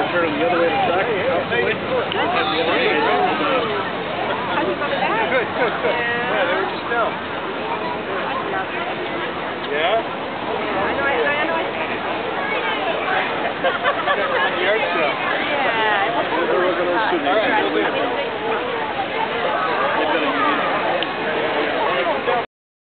turn them the other way of the track. Good. Yeah, they were just down. Yeah?